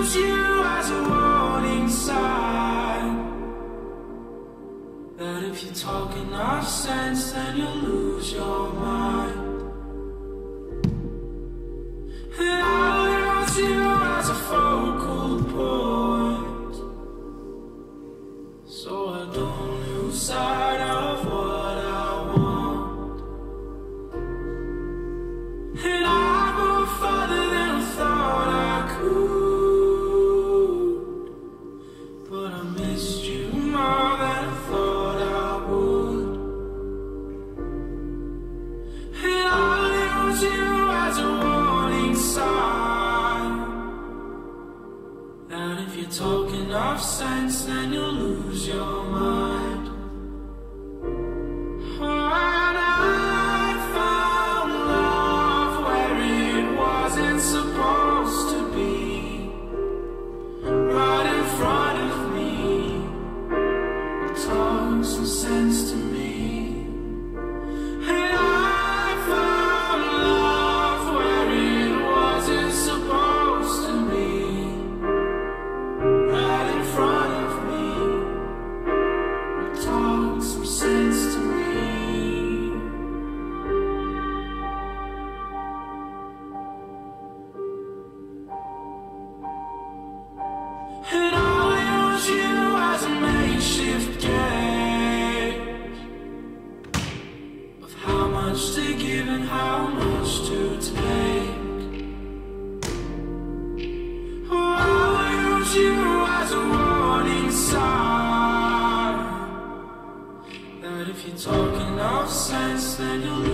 use you as a warning sign that if you talk enough sense, then you'll lose your mind. And I'll use you as a focal point, so I don't lose sight of what I want. And I go farther than I thought I could, but I missed you more than I thought I would. And I'll use you as a warning sign that if you talk enough sense, then you'll lose your mind. And I found love where it wasn't supposed to be, right in front of me. Talk some sense to me. And I found love where it wasn't supposed to be, right in front of me. Talk some sense to me. And I'll use you as a makeshift gauge of how much to give and how much to take. Oh, I'll use you as a warning sign that if you talk enough sense, then you'll